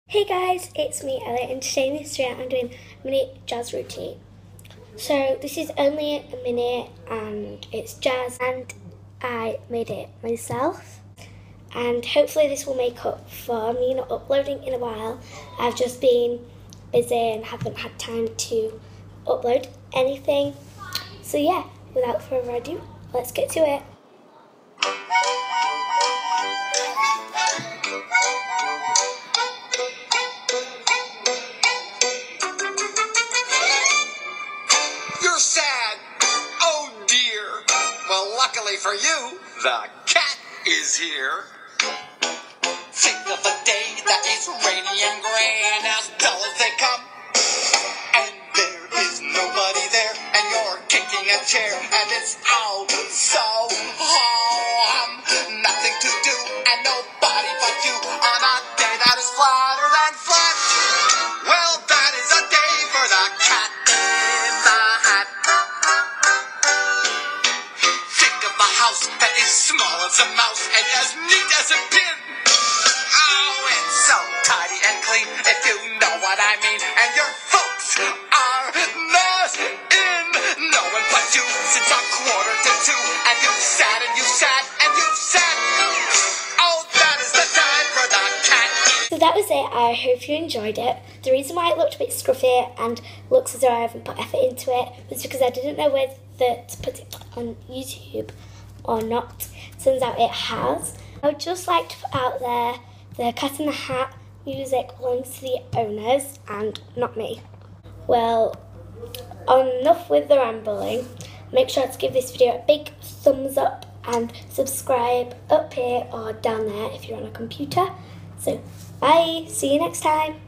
Hey guys, it's me Ellie, and today in this video I'm doing a mini jazz routine. So this is only a minute and it's jazz and I made it myself, and hopefully this will make up for me not uploading in a while. I've just been busy and haven't had time to upload anything. So yeah, without further ado, let's get to it. You're sad. Oh dear. Well, luckily for you, the cat is here. Think of a day that is rainy and gray and as dull as they come. And there is nobody there, and you're kicking a chair, and it's out so nothing to do, and nobody but you on a day that is flatter than flat. Well, that is a day for the cat in the hat. Think of a house that is small as a mouse and as neat as a pin. Oh, it's so tidy and clean, if you know what I mean. And your folks are not in. No one but you since a 1:45, and you've sat and you've sat and you've sat. Oh, that is the time for the cat. So that was it. I hope you enjoyed it. The reason why it looked a bit scruffy and looks as though I haven't put effort into it was because I didn't know whether to put it on YouTube or not. Turns out it has. I would just like to put out there, the Cat in the Hat music belongs to the owners and not me. Well, enough with the rambling. Make sure to give this video a big thumbs up and subscribe up here or down there if you're on a computer. So bye, see you next time.